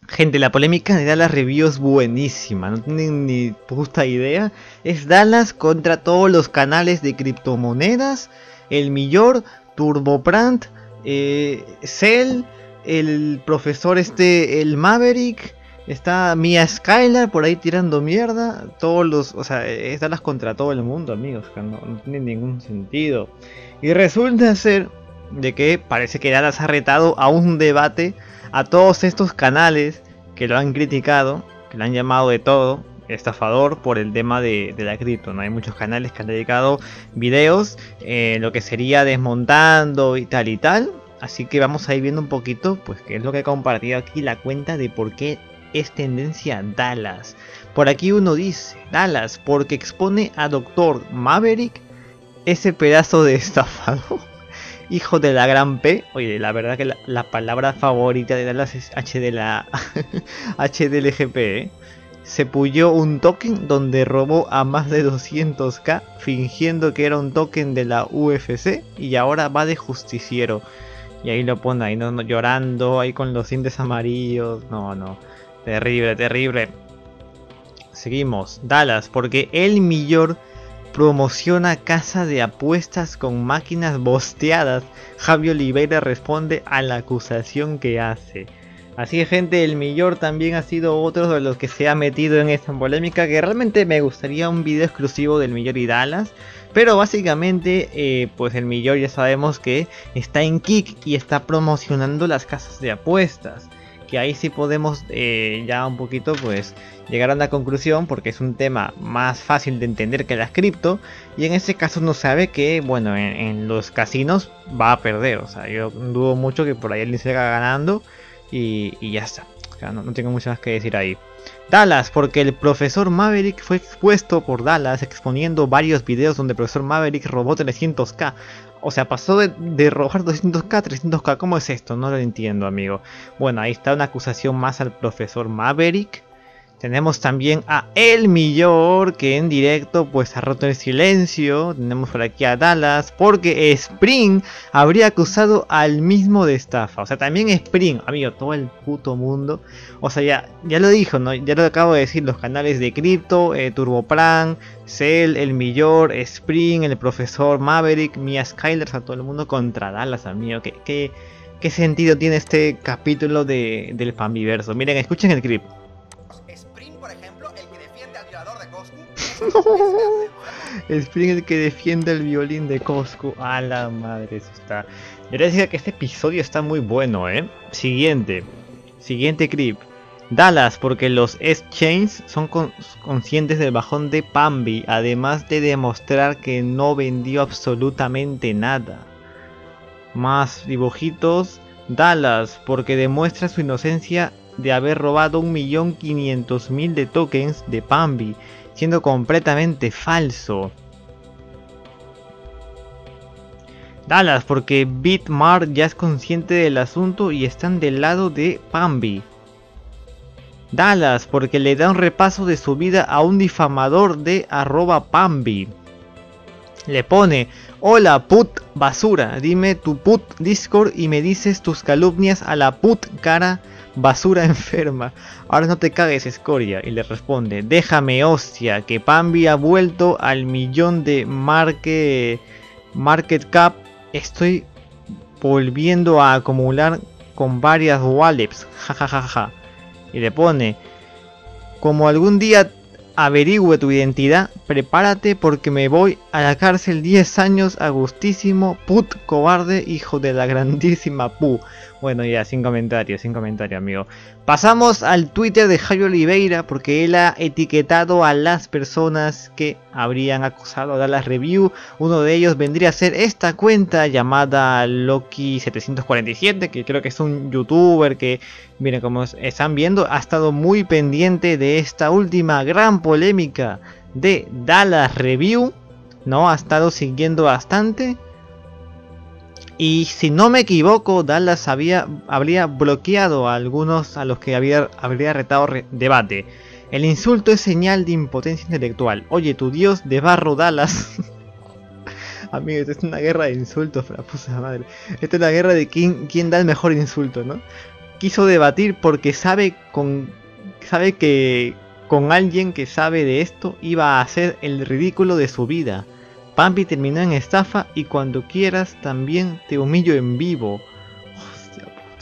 Gente, la polémica de Dallas Review es buenísima, no tienen ni puta idea. Es Dallas contra todos los canales de criptomonedas, el Millor, Turboprant, Cell, el profesor el Maverick, está Mia Skylar por ahí tirando mierda, todos los, o sea, es Dallas contra todo el mundo, amigos, que no tiene ningún sentido. Y resulta ser de que parece que Dallas ha retado a un debate a todos estos canales que lo han criticado, que lo han llamado de todo, estafador por el tema de la cripto, ¿no? Hay muchos canales que han dedicado videos, lo que sería desmontando y tal, así que vamos a ir viendo un poquito, pues qué es lo que he compartido aquí, la cuenta de por qué es tendencia Dallas. Por aquí uno dice, Dallas, porque expone a Dr. Maverick, ese pedazo de estafador. Hijo de la gran P. Oye, la verdad que la palabra favorita de Dallas es HDLGP, ¿eh? Se puyó un token donde robó a más de 200k fingiendo que era un token de la UFC y ahora va de justiciero. Y ahí lo pone ahí no, llorando, ahí con los dientes amarillos. No. Terrible, terrible. Seguimos. Dallas, porque el Millor promociona casa de apuestas con máquinas bosteadas. Javi Oliveira responde a la acusación que hace. Así es, gente, el Millor también ha sido otro de los que se ha metido en esta polémica, que realmente me gustaría un video exclusivo del Millor y Dallas. Pero básicamente pues el Millor ya sabemos que está en Kick y está promocionando las casas de apuestas. Que ahí sí podemos ya un poquito pues llegar a una conclusión, porque es un tema más fácil de entender que las cripto, y en ese caso no sabe que bueno, en los casinos va a perder. O sea, yo dudo mucho que por ahí él siga ganando y ya está. O sea, no tengo mucho más que decir ahí. Dallas, porque el profesor Maverick fue expuesto por Dallas exponiendo varios videos donde el profesor Maverick robó 300k. O sea, pasó de robar 200k a 300k. ¿Cómo es esto? No lo entiendo, amigo. Bueno, ahí está una acusación más al profesor Maverick. Tenemos también a El Millor, que en directo pues ha roto el silencio. Tenemos por aquí a Dallas, porque Spring habría acusado al mismo de estafa. O sea, también Spring, amigo, todo el puto mundo. O sea, ya lo dijo, ¿no? Ya lo acabo de decir, los canales de cripto, Turbopran, Cell, El Millor, Spring, el profesor Maverick, Mia Skylar, a todo el mundo contra Dallas, amigo. ¿Qué sentido tiene este capítulo del Fambiverso? Miren, escuchen el clip. Spring el que defiende el violín de Coscu. A la madre, eso está. Yo les decía que este episodio está muy bueno, Siguiente clip. Dallas, porque los exchanges son conscientes del bajón de Pambi, además de demostrar que no vendió absolutamente nada. Más dibujitos. Dallas, porque demuestra su inocencia de haber robado 1.500.000 de tokens de Pambi, siendo completamente falso. Dallas, porque Bitmart ya es consciente del asunto y están del lado de Pambi. Dallas, porque le da un repaso de su vida a un difamador de @Pambi. Le pone: hola put basura, dime tu put Discord y me dices tus calumnias a la put cara basura enferma. Ahora no te cagues, escoria. Y le responde: déjame, hostia, que Pambi ha vuelto al millón de market cap. Estoy volviendo a acumular con varias wallets. Jajajaja. Y le pone: como algún día averigüe tu identidad, prepárate porque me voy a la cárcel 10 años a gustísimo, put cobarde, hijo de la grandísima pu. Bueno, ya, sin comentario, amigo. Pasamos al Twitter de Javi Oliveira, porque él ha etiquetado a las personas que habrían acusado a Dallas Review. Uno de ellos vendría a ser esta cuenta llamada Loki747, que creo que es un youtuber que, miren, como están viendo, ha estado muy pendiente de esta última gran polémica de Dallas Review, ¿no? Ha estado siguiendo bastante. Y si no me equivoco, Dallas habría bloqueado a algunos a los que habría retado debate. El insulto es señal de impotencia intelectual. Oye, tu dios de barro, Dallas. Amigos, es una guerra de insultos, la puta madre. Esta es la guerra de quién da el mejor insulto, ¿no? quiso debatir porque sabe que con alguien que sabe de esto iba a hacer el ridículo de su vida. Pampi terminó en estafa y cuando quieras también te humillo en vivo. Hostia puta.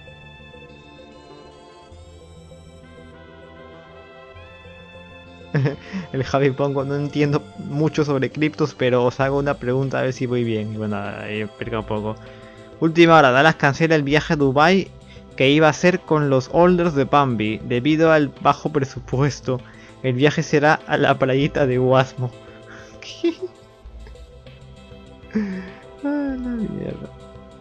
El Javi Pongo, no entiendo mucho sobre criptos, pero os hago una pregunta a ver si voy bien. Y bueno, ahí explica un poco. Última hora, Dallas cancela el viaje a Dubai que iba a hacer con los holders de Pambi. Debido al bajo presupuesto, el viaje será a la playita de Guasmo. ¿Qué? Ah, la mierda.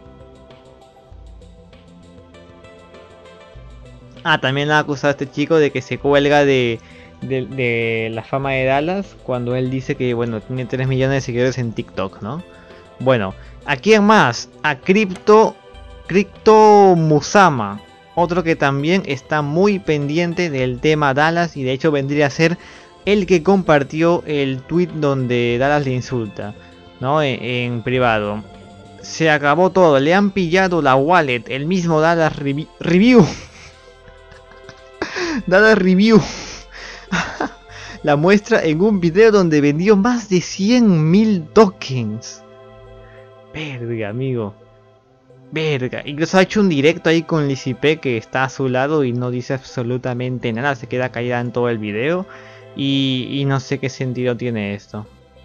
Ah, también ha acusado a este chico de que se cuelga de la fama de Dallas cuando él dice que, bueno, tiene 3 millones de seguidores en TikTok, ¿no? Bueno, ¿a quién más? A Crypto Musama, otro que también está muy pendiente del tema Dallas y de hecho vendría a ser el que compartió el tweet donde Dallas le insulta, ¿no? En privado. Se acabó todo, le han pillado la wallet, el mismo Dallas Review. Dallas Review. La muestra en un video donde vendió más de 100.000 tokens. Verga, amigo. Verga. Incluso ha hecho un directo ahí con Lizzie que está a su lado y no dice absolutamente nada. Se queda caída en todo el video. Y no sé qué sentido tiene esto.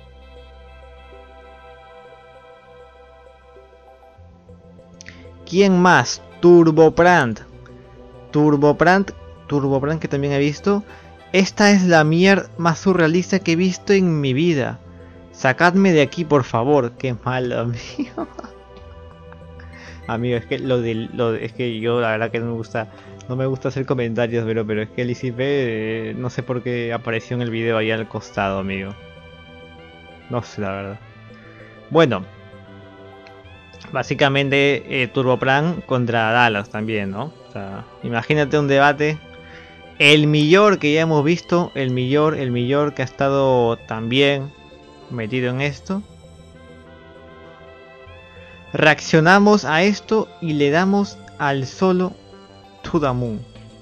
¿Quién más? Turboprant que también he visto. Esta es la mierda más surrealista que he visto en mi vida. Sacadme de aquí, por favor. Qué malo, amigo. Amigo, es que es que yo la verdad que no me gusta hacer comentarios, pero es que el ICP no sé por qué apareció en el video ahí al costado, amigo. No sé la verdad. Bueno, básicamente Turboplan contra Dallas también, ¿no? O sea, imagínate un debate. El Millor que ya hemos visto, el Millor que ha estado también metido en esto. Reaccionamos a esto y le damos al solo to the moon.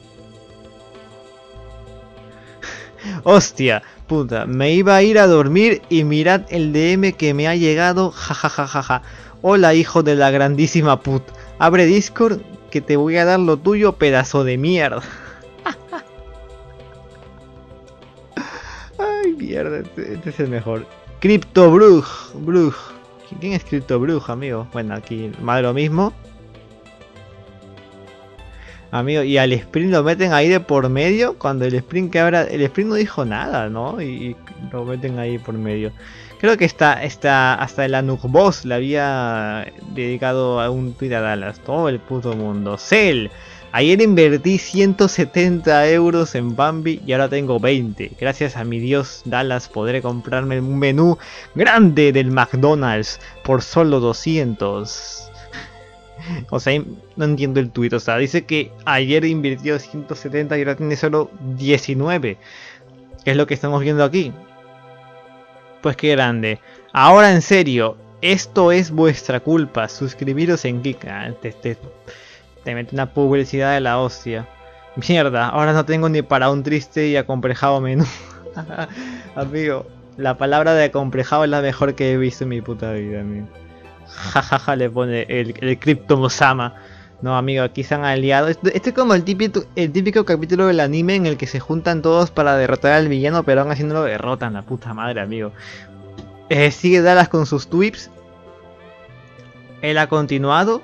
Hostia, puta, me iba a ir a dormir y mirad el DM que me ha llegado, jajajajaja. Hola hijo de la grandísima put. Abre Discord que te voy a dar lo tuyo, pedazo de mierda. Ay, mierda, este es el mejor. Crypto Brug. ¿Quién es Crypto Brug, amigo? Bueno, aquí más de lo mismo. Amigo, y al Sprint lo meten ahí de por medio. Cuando el Sprint que ahora. El Sprint no dijo nada, ¿no? Y lo meten ahí por medio. Creo que hasta el Anuk Boss le había dedicado a un tweet a Dallas. Todo el puto mundo. Cell. Ayer invertí 170 euros en Bambi y ahora tengo 20. Gracias a mi Dios Dallas podré comprarme un menú grande del McDonald's por solo 200. O sea, no entiendo el tuit. O sea, dice que ayer invirtió 170 y ahora tiene solo 19. ¿Qué es lo que estamos viendo aquí? Pues qué grande. Ahora en serio, esto es vuestra culpa. Suscribiros en Geek. Te mete una publicidad de la hostia. Mierda, ahora no tengo ni para un triste y acomplejado menú. Amigo, la palabra de acomplejado es la mejor que he visto en mi puta vida, amigo. Jajaja, le pone el Crypto Musama. No, amigo, aquí se han aliado. Este es como el típico capítulo del anime en el que se juntan todos para derrotar al villano, pero aún así no lo derrotan, la puta madre, amigo. Sigue Dallas con sus tweets. Él ha continuado.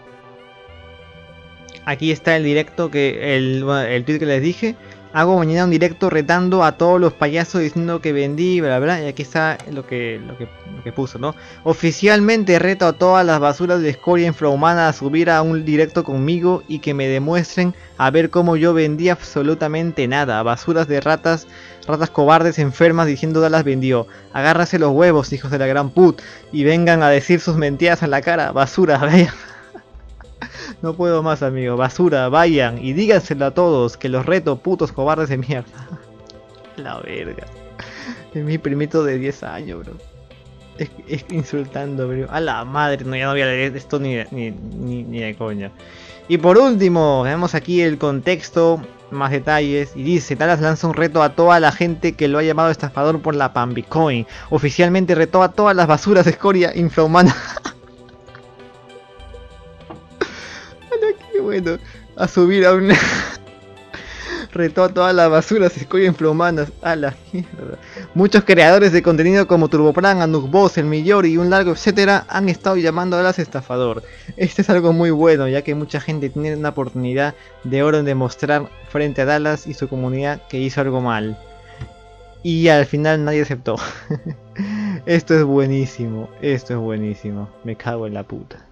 Aquí está el directo el tweet que les dije. Hago mañana un directo retando a todos los payasos diciendo que vendí, bla bla. Y aquí está lo que puso, ¿no? Oficialmente reto a todas las basuras de escoria infrahumana a subir a un directo conmigo y que me demuestren a ver cómo yo vendí absolutamente nada. Basuras de ratas cobardes enfermas diciendo Dallas vendió. Agárrase los huevos, hijos de la gran put, y vengan a decir sus mentiras en la cara. Basura, vayan. No puedo más, amigo. Basura, vayan y díganselo a todos que los reto, putos cobardes de mierda. La verga. Es mi primito de 10 años, bro. Es insultando, bro. A la madre, no, ya no voy a leer esto ni de coña. Y por último, vemos aquí el contexto, más detalles, y dice: Dallas lanza un reto a toda la gente que lo ha llamado estafador por la Pambicoin. Oficialmente retó a todas las basuras de escoria infrahumana. Qué bueno. A subir a una... retó a todas las basuras de escoria infrahumanas. A la mierda. Muchos creadores de contenido como Turboplan, Anukboss, El Millor y un largo etcétera han estado llamando a Dallas estafador. Este es algo muy bueno, ya que mucha gente tiene una oportunidad de oro en demostrar frente a Dallas y su comunidad que hizo algo mal. Y al final nadie aceptó. Esto es buenísimo, me cago en la puta.